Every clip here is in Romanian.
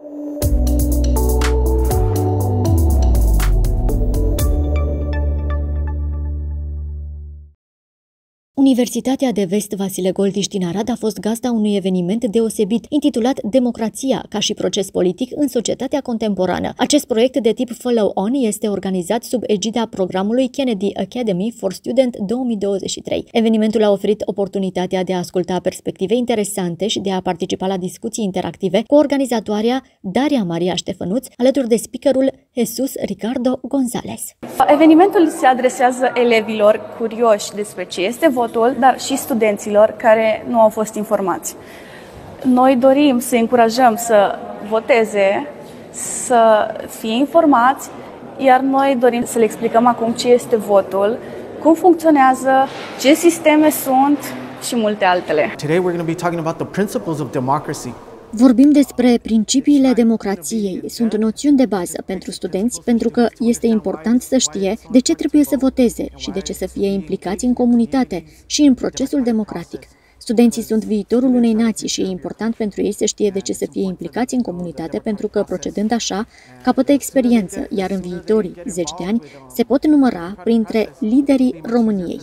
Universitatea de Vest Vasile Goldiș din Arad a fost gazda unui eveniment deosebit, intitulat Democrația ca și proces politic în societatea contemporană. Acest proiect de tip follow-on este organizat sub egida programului Kennedy Academy for Student 2023. Evenimentul a oferit oportunitatea de a asculta perspective interesante și de a participa la discuții interactive cu organizatoarea Daria Maria Ștefănuț, alături de speakerul Jesus Ricardo González. Evenimentul se adresează elevilor curioși despre ce este votul, dar și studenților care nu au fost informați. Noi dorim să încurajăm să voteze, să fie informați, iar noi dorim să le explicăm acum ce este votul, cum funcționează, ce sisteme sunt și multe altele. Today we're going to be talking about the principles of democracy. Vorbim despre principiile democrației. Sunt noțiuni de bază pentru studenți, pentru că este important să știe de ce trebuie să voteze și de ce să fie implicați în comunitate și în procesul democratic. Studenții sunt viitorul unei nații și e important pentru ei să știe de ce să fie implicați în comunitate, pentru că, procedând așa, capătă experiență, iar în viitorii 10 de ani se pot număra printre liderii României.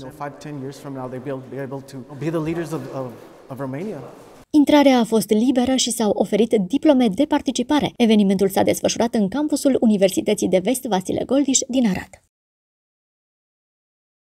Intrarea a fost liberă și s-au oferit diplome de participare. Evenimentul s-a desfășurat în campusul Universității de Vest Vasile Goldiș din Arad.